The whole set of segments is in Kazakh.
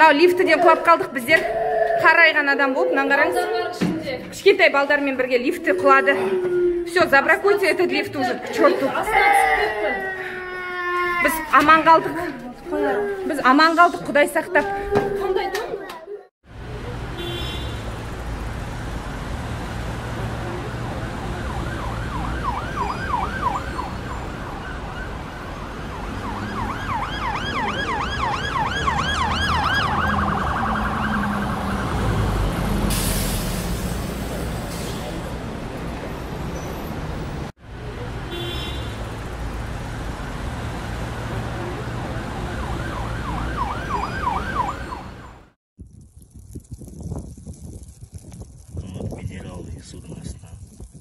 Мынау лифтіден құлап қалдық біздер. Қарайған адам болып, мынаны қараңыз. Кішкентай балдармен бірге лифті құлады. Все, забракуйте этот лифт уже к черту. Біз аман қалдық, Құдай сақтап. Судың астынан,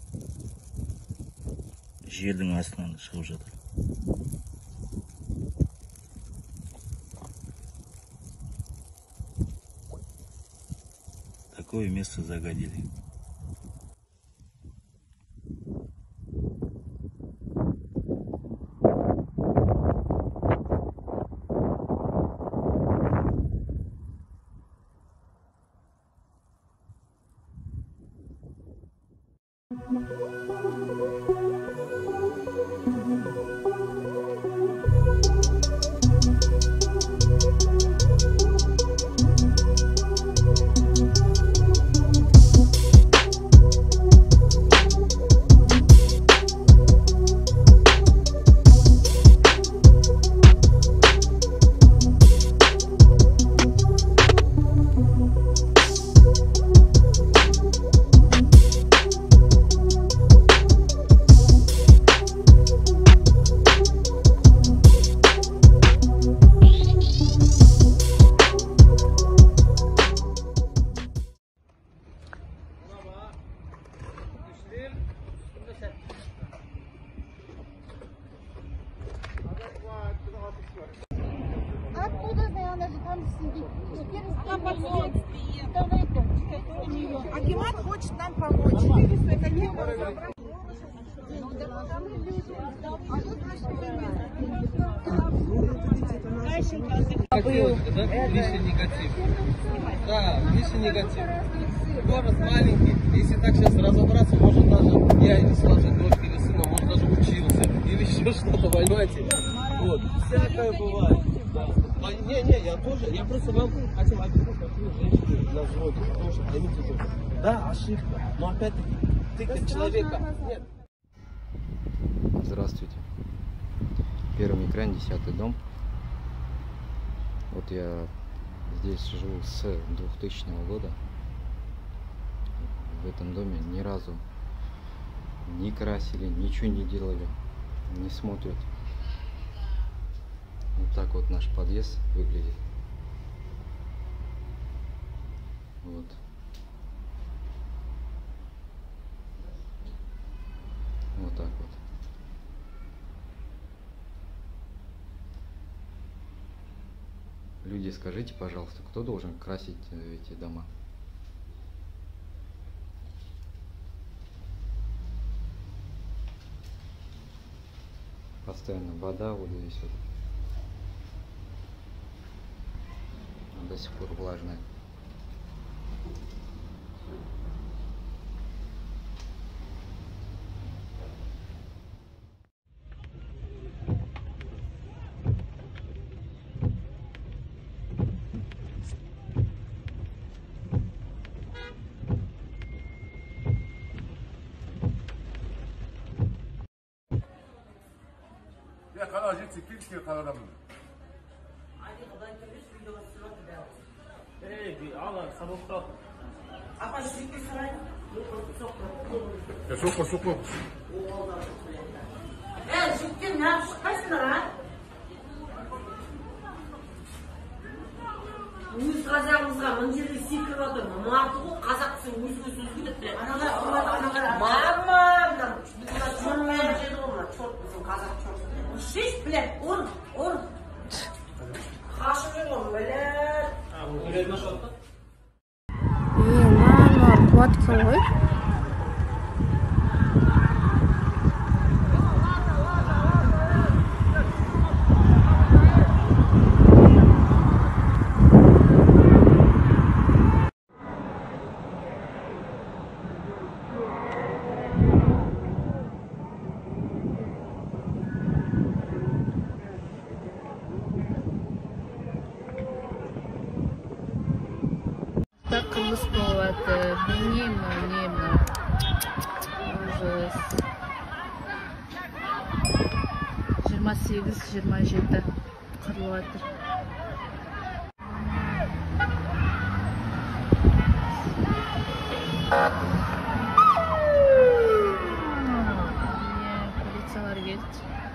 жердің астынан шығып жатыр. Такое место загадили. Откуда она же там сидит? Теперь там подходит. Давай-ка, у нее. Акимат хочет нам помочь. Это лишний негатив. Да, лишний негатив. Город маленький. Если так сейчас разобраться, может даже я или сложить дочку или сына, может даже учился. Или еще что-то, понимаете? Вот. Всякое бывает. Да. Не, я просто вам хотел объяснить, какую женщину назвать, потому что поймите тоже. Да, ошибка. Но опять-таки, ты человека. Нет. Здравствуйте. Первый экран, 10-й дом. Вот я здесь живу с 2000 года. В этом доме ни разу не красили, ничего не делали, не смотрят. Вот так вот наш подъезд выглядит. Вот. Вот так вот. Люди, скажите, пожалуйста, кто должен красить эти дома? Постоянно вода вот здесь вот. До сих пор влажная. Ya kanal çekil ki kanalda mı? Ya soku. Жігіттер неғып шықпайсыңдар, а? Өз қазағымызға мына жерде секіріп отыр. Мынарды ғой қазақсың, өзге сөз кетіп. Мама, қазақ чорт. Шеш, блядь, он. Қашып жүр ғой, блядь. Мама, қуат екен ғой. болуаты, білмеймін. Ужас. 28-27 қырылуатыр. Полициялар келді.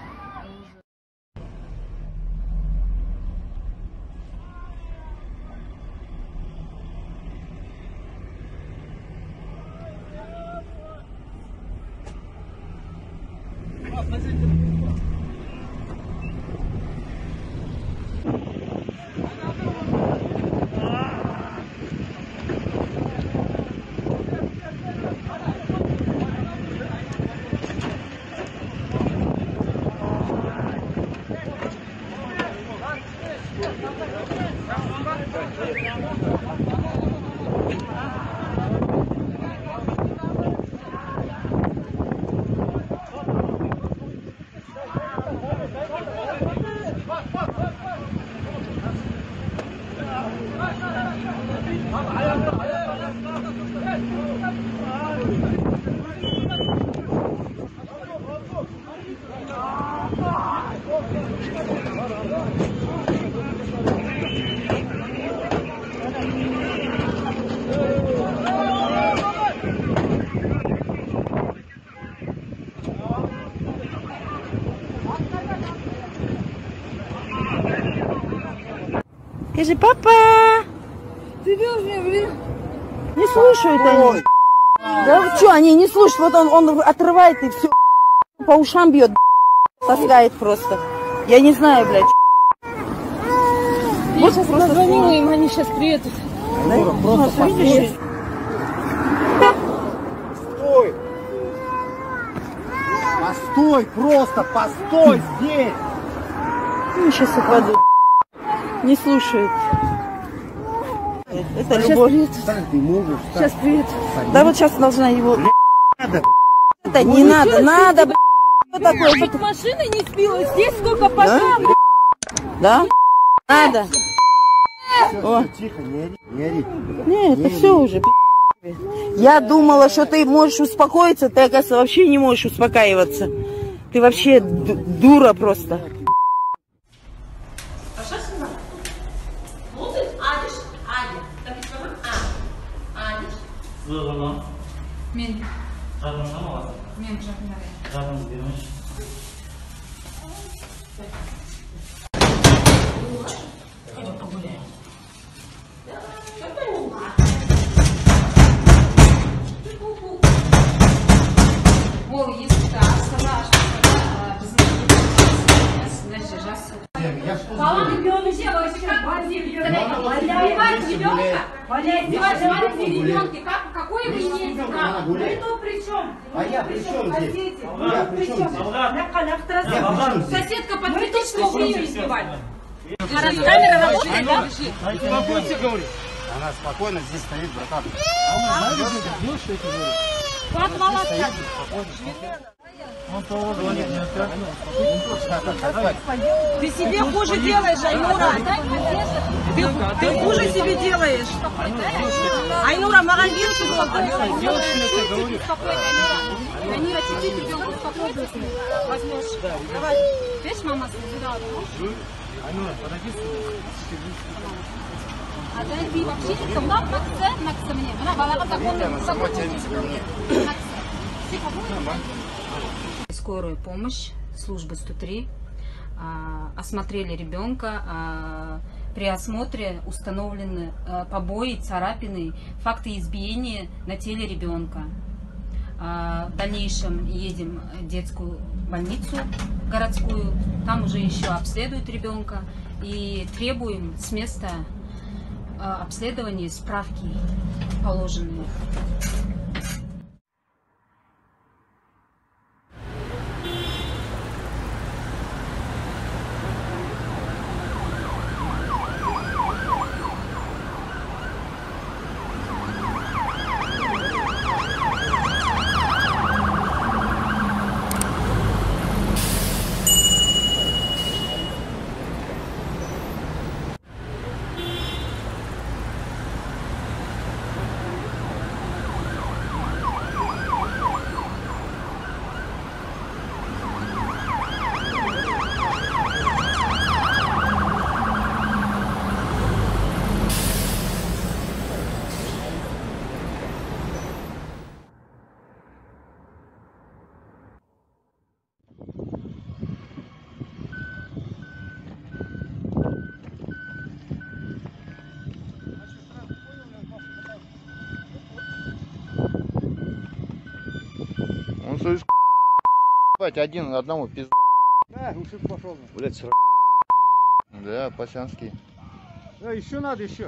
Скажи, папа! Ты блин? Не слушают они. Да что, они не слушают, вот он отрывает и все по ушам бьет, таскает просто. Я не знаю, блядь. Я сейчас позвонила им, они сейчас приедут. Просто видишь? Постой! Постой, просто постой здесь! Ну, сейчас упаду. Не слушают. Это любовь. Ты можешь Сейчас приедет. Да вот сейчас должна его... Это не надо, надо, блядь. Что такое? Чуть машина не сбилась, здесь сколько пожаров. Да? Надо. Все, тихо, не ори. Нет, это все уже. Я думала, что ты можешь успокоиться, ты, оказывается, вообще не можешь успокаиваться. Ты вообще дура просто. Мен жақындары. Ол есікті астана ашып біздің жасы. Мама ребеночек, валяет ребенка, валяет ребенка. Какое вы имеете право? Вы тут при чем? А я при чем здесь? Я при чем здесь? Соседка подтвердит, что вы ее избивали. Камера работает, да? Спокойно, говорит. Она спокойно здесь стоит, братан. Вот молодца. Ты себе хуже делаешь, Айнура. Ты хуже себе делаешь. Айнура, магазинчик был. Они чуть-чуть ребенку спокойно возьмешь. Давай. Видишь, мама собирала. Айнура, подойди сюда. Отойди вообще, Макса мне. Она балага такой. Скорую помощь, служба 103, осмотрели ребенка. При осмотре установлены побои, царапины, факты избиения на теле ребенка. В дальнейшем едем в детскую больницу городскую, там уже еще обследуют ребенка и требуем с места обследования справки положенные. Ебать, одному пизда. Да, уши пошел. Блять, да, пасянский. Да, еще надо, еще.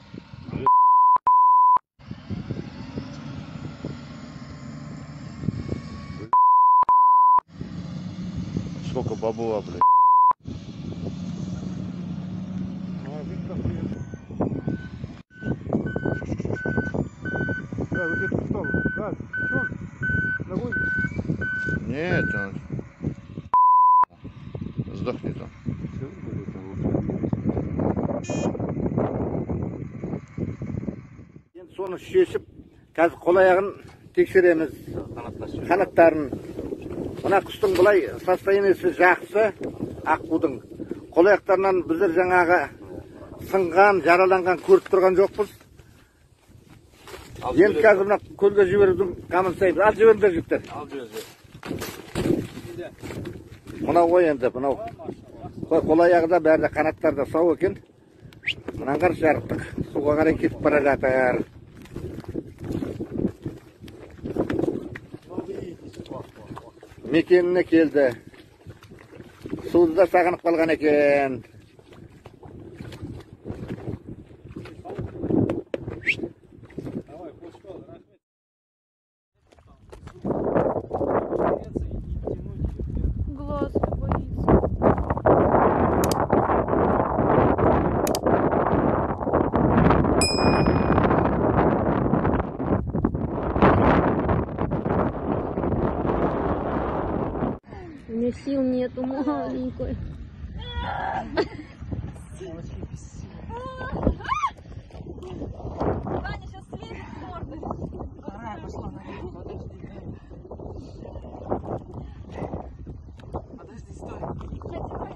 Сколько бабла, блядь. Да, вот это что? Да, что он? Ногой? Нет, он... Сдохнет он. Енді соны шешіп, қазір қол аяғын тексереміз. Қанаттарын. Мына құстың былай состояниесі жақсы, аққудың. Қол аяқтарынан біздер жаңағы сынған, жараланған көріп тұрған жоқпыз. Енді қазір мына көлге жіберудің қамын істейміз. Ал жіберіңдер жігіттер. Мынау ғой енді, мынау. Қол аяғы да бәрі де қанаттары да сау екен. Мынаны қарсы жарықтық. Суға қарай кетіп бара жатыр. Мекеніне келді. Суды да сағынып қалған екен. Глаз боится. У меня сил нету, маленькой. Ваня сейчас слезет с морды. Вторая пошла на речь. Подожди, стой. Давай.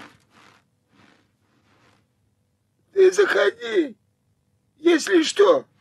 Ты заходи, если что.